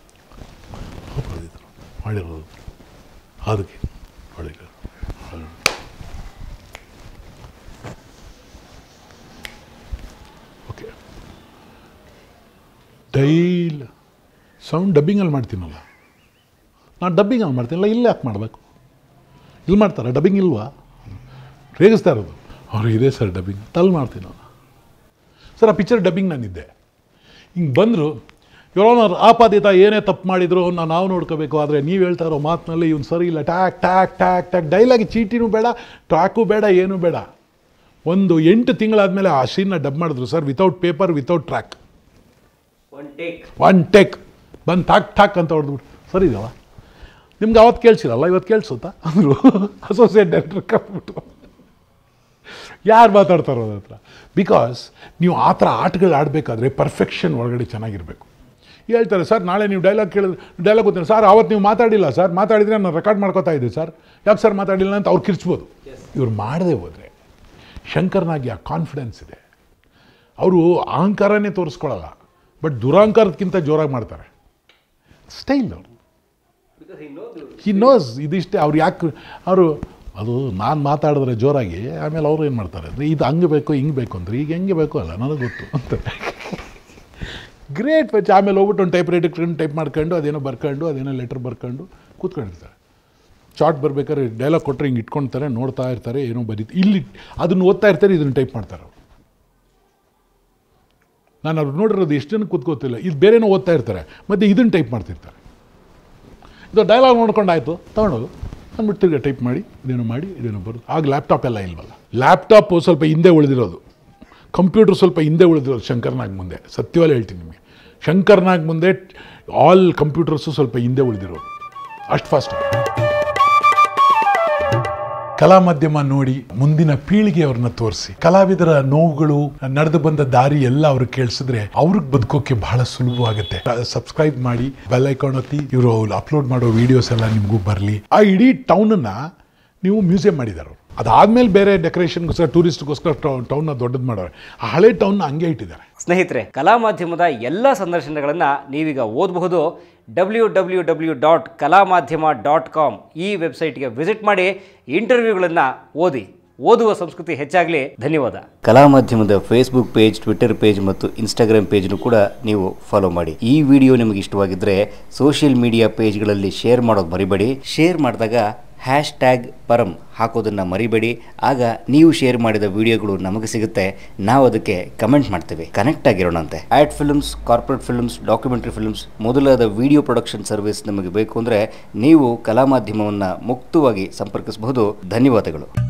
ಮಾಡಿರೋದು ಅದಕ್ಕೆ ಒಳಗೆ ಓಕೆ. ಡೈಲ್ ಸೌಂಡ್ ಡಬ್ಬಿಂಗಲ್ಲಿ ಮಾಡ್ತೀನಲ್ಲ ನಾನು, ಡಬ್ಬಿಂಗಲ್ಲಿ ಮಾಡ್ತೀನಲ್ಲ, ಇಲ್ಲೇ ಯಾಕೆ ಮಾಡಬೇಕು? ಇಲ್ಲಿ ಮಾಡ್ತಾರೆ ಡಬ್ಬಿಂಗ್ ಇಲ್ವಾ? ರೇಗಿಸ್ತಾ ಇರೋದು ಅವ್ರು. ಇದೆ ಸರ್ ಡಬ್ಬಿಂಗ್ ತಲ್ಲಿ ಮಾಡ್ತೀನಲ್ಲ ಸರ್. ಆ ಪಿಕ್ಚರ್ ಡಬ್ಬಿಂಗ್ ನಾನಿದ್ದೆ. ಹಿಂಗೆ ಬಂದರು, ಇವರೋನವ್ರು ಆಪಾದಿತ ಏನೇ ತಪ್ಪು ಮಾಡಿದ್ರು ನಾವು ನೋಡ್ಕೋಬೇಕು. ಆದರೆ ನೀವು ಹೇಳ್ತಾ ಇರೋ ಮಾತಿನಲ್ಲಿ ಇವ್ನು ಸರಿ ಇಲ್ಲ. ಟ್ಯಾಕ್ ಡೈಲಾಗ್ ಚೀಟಿನೂ ಬೇಡ, ಟ್ರ್ಯಾಕು ಬೇಡ, ಏನೂ ಬೇಡ. ಒಂದು 8 ತಿಂಗಳಾದಮೇಲೆ ಆ ಸೀನ್ನ ಡಬ್ ಮಾಡಿದ್ರು sir, without paper, without track. One take ಬಂದು ಠಾಕ್ ಅಂತ ಹೊಡೆದ್ಬಿಟ್ಟು ಸರಿ ಇದಲ್ಲ. ನಿಮ್ಗೆ ಅವತ್ತು ಕೇಳಿಸಿರಲ್ಲ, ಇವತ್ತು ಕೇಳಿಸುತ್ತಾ ಅಂದರು. ಅಸೋಸಿಯೇಟ್ ಡೈರೆಕ್ಟರ್ ಕರ್ಬಿಟ್ಟು ಯಾರು ಮಾತಾಡ್ತಾರೋ ಅದ್ರ ಹತ್ರ. ಬಿಕಾಸ್ ನೀವು ಆ ಥರ ಆಟಗಳು ಆಡಬೇಕಾದ್ರೆ ಪರ್ಫೆಕ್ಷನ್ ಒಳಗಡೆ ಚೆನ್ನಾಗಿರಬೇಕು. ಹೇಳ್ತಾರೆ ಸರ್ ನಾಳೆ ನೀವು ಡೈಲಾಗ್ ಕೇಳಿದ್ರೆ ಡೈಲಾಗ್ ಗೊತ್ತಿಲ್ಲ ಸರ್, ಅವತ್ತು ನೀವು ಮಾತಾಡಿಲ್ಲ ಸರ್, ಮಾತಾಡಿದರೆ ನಾನು ರೆಕಾರ್ಡ್ ಮಾಡ್ಕೋತಾ ಇದ್ದೆ ಸರ್, ಯಾಕೆ ಸರ್ ಮಾತಾಡಿಲ್ಲ ಅಂತ ಅವ್ರು ಕಿರ್ಚ್ಬೋದು. ಇವ್ರು ಮಾಡದೆ ಹೋದರೆ ಶಂಕರ್ನಾಗಿ ಆ ಕಾನ್ಫಿಡೆನ್ಸ್ ಇದೆ. ಅವರು ಅಹಂಕಾರನೇ ತೋರಿಸ್ಕೊಳ್ಳಲ್ಲ, ಬಟ್ ದುರಹಂಕಾರಕ್ಕಿಂತ ಜೋರಾಗಿ ಮಾಡ್ತಾರೆ. ಸ್ಟೈಲ್ ಅವರು. ಹಿ ನೋಸ್ ಇದಿಷ್ಟೇ. ಅವ್ರು ಯಾಕೆ ಅವರು ಅದು ನಾನು ಮಾತಾಡಿದ್ರೆ ಜೋರಾಗಿ, ಆಮೇಲೆ ಅವರು ಏನು ಮಾಡ್ತಾರೆ ಅಂದರೆ ಇದು ಹಂಗೆ ಬೇಕು ಹಿಂಗೆ ಬೇಕು ಅಂದರೆ ಈಗ ಹೆಂಗೆ ಬೇಕು ಅಲ್ಲ ನನಗೆ ಗೊತ್ತು ಅಂತ ಗ್ರೇಟ್ ಪಚ್. ಆಮೇಲೆ ಹೋಗ್ಬಿಟ್ಟು ಒಂದು ಟೈಪ್ ರೈಟರ್ ಟೈಪ್ ಮಾಡ್ಕೊಂಡು ಅದೇನೋ ಬರ್ಕೊಂಡು ಅದೇನೋ ಲೆಟರ್ ಬರ್ಕೊಂಡು ಕೂತ್ಕೊಂಡಿರ್ತಾರೆ. ಶಾರ್ಟ್ ಬರ್ಬೇಕಾದ್ರೆ ಡೈಲಾಗ್ ಕೊಟ್ಟರೆ ಹಿಂಗೆ ಇಟ್ಕೊಳ್ತಾರೆ, ನೋಡ್ತಾ ಇರ್ತಾರೆ, ಏನೋ ಇಲ್ಲಿ ಅದನ್ನು ಓದ್ತಾ ಇರ್ತಾರೆ, ಇದನ್ನು ಟೈಪ್ ಮಾಡ್ತಾರೆ ಅವರು. ನಾನು ಅವ್ರು ನೋಡಿರೋದು ಎಷ್ಟು ಜನಕ್ಕೆ ಕೂತ್ಕೋತಿಲ್ಲ. ಇದು ಬೇರೆನೋ ಓದ್ತಾ ಇರ್ತಾರೆ, ಮತ್ತು ಇದನ್ನು ಟೈಪ್ ಮಾಡ್ತಿರ್ತಾರೆ. ಇದು ಡೈಲಾಗ್ ನೋಡ್ಕೊಂಡು ಆಯಿತು ತೊಗೊಂಡೋದು ಅಂದ್ಬಿಟ್ಟು ತಿರ್ಗಿ ಟೈಪ್ ಮಾಡಿ ಇದೇನೋ ಬರೋದು. ಆಗ ಲ್ಯಾಪ್ಟಾಪ್ ಎಲ್ಲ ಇಲ್ವಲ್ಲ. ಲ್ಯಾಪ್ಟಾಪು ಸ್ವಲ್ಪ ಹಿಂದೆ ಉಳಿದಿರೋದು, ಕಂಪ್ಯೂಟ್ರ್ ಸ್ವಲ್ಪ ಹಿಂದೆ ಉಳಿದಿರೋದು ಶಂಕರ್ನಾಗ್ ಮುಂದೆ. ಸತ್ಯವಾಗಲೇ ಹೇಳ್ತೀನಿ ನಿಮಗೆ, ಶಂಕರ್ನಾಗ್ ಮುಂದೆ ಆಲ್ ಕಂಪ್ಯೂಟರ್ಸು ಸ್ವಲ್ಪ ಹಿಂದೆ ಉಳಿದಿರೋದು, ಅಷ್ಟು ಫಾಸ್ಟ್. ಕಲಾ ಮಾಧ್ಯಮ ನೋಡಿ ಮುಂದಿನ ಪೀಳಿಗೆ ಅವ್ರನ್ನ ತೋರಿಸಿ, ಕಲಾವಿದರ ನೋವುಗಳು, ನಡೆದು ಬಂದ ದಾರಿ ಎಲ್ಲ ಅವ್ರಿಗೆ ಕೇಳಿಸಿದ್ರೆ ಅವ್ರಿಗೆ ಬದುಕೋಕೆ ಬಹಳ ಸುಲಭವಾಗುತ್ತೆ. ಸಬ್ಸ್ಕ್ರೈಬ್ ಮಾಡಿ, ಬೆಲ್ ಐಕಾನ್ ಒತ್ತಿ, ಇವರು ಅಪ್ಲೋಡ್ ಮಾಡೋ ವಿಡಿಯೋಸ್ ಎಲ್ಲ ನಿಮಗೂ ಬರಲಿ. ಆ ಇಡೀ ಟೌನನ್ನು ನೀವು ಮ್ಯೂಸಿಯಂ ಮಾಡಿದ್ದಾರೆ. ಅದಾದ್ಮೇಲೆ ಬೇರೆ ಡೆಕೋರೇಷನ್ಗೋಸ್ಕರ, ಟೂರಿಸ್ಟ್ಗೋಸ್ಕರ ಟೌನ್ನ ದೊಡ್ಡದು ಮಾಡೋರು. ಆ ಹಳೆ ಟೌನ್ನ ಹಂಗೆ ಇಟ್ಟಿದ್ದಾರೆ. ಸ್ನೇಹಿತರೆ, ಕಲಾ ಮಾಧ್ಯಮದ ಎಲ್ಲ ಸಂದರ್ಶನಗಳನ್ನು ನೀವೀಗ ಓದಬಹುದು. www.kalamadhyama.com ಈ ವೆಬ್ಸೈಟ್ಗೆ ವಿಸಿಟ್ ಮಾಡಿ, ಇಂಟರ್ವ್ಯೂಗಳನ್ನು ಓದುವ ಸಂಸ್ಕೃತಿ ಹೆಚ್ಚಾಗಲಿ. ಧನ್ಯವಾದ. ಕಲಾ ಮಾಧ್ಯಮದ ಫೇಸ್ಬುಕ್ ಪೇಜ್, ಟ್ವಿಟರ್ ಪೇಜ್ ಮತ್ತು ಇನ್ಸ್ಟಾಗ್ರಾಮ್ ಪೇಜ್ನು ಕೂಡ ನೀವು ಫಾಲೋ ಮಾಡಿ. ಈ ವಿಡಿಯೋ ನಿಮಗೆ ಇಷ್ಟವಾಗಿದ್ದರೆ ಸೋಷಿಯಲ್ ಮೀಡಿಯಾ ಪೇಜ್ಗಳಲ್ಲಿ ಶೇರ್ ಮಾಡೋದು ಮರಿಬೇಡಿ. ಶೇರ್ ಮಾಡಿದಾಗ #param ಹಾಕೋದನ್ನು ಮರಿಬೇಡಿ. ಆಗ ನೀವು ಶೇರ್ ಮಾಡಿದ ವಿಡಿಯೋಗಳು ನಮಗೆ ಸಿಗುತ್ತೆ, ನಾವು ಅದಕ್ಕೆ ಕಮೆಂಟ್ ಮಾಡ್ತೇವೆ. ಕನೆಕ್ಟ್ ಆಗಿರೋಣಂತೆ. Ad films, corporate films, documentary films ಮೊದಲಾದ ವಿಡಿಯೋ ಪ್ರೊಡಕ್ಷನ್ ಸರ್ವಿಸ್ ನಮಗೆ ಬೇಕು ಅಂದರೆ ನೀವು ಕಲಾ ಮಾಧ್ಯಮವನ್ನು ಮುಕ್ತವಾಗಿ ಸಂಪರ್ಕಿಸಬಹುದು. ಧನ್ಯವಾದಗಳು.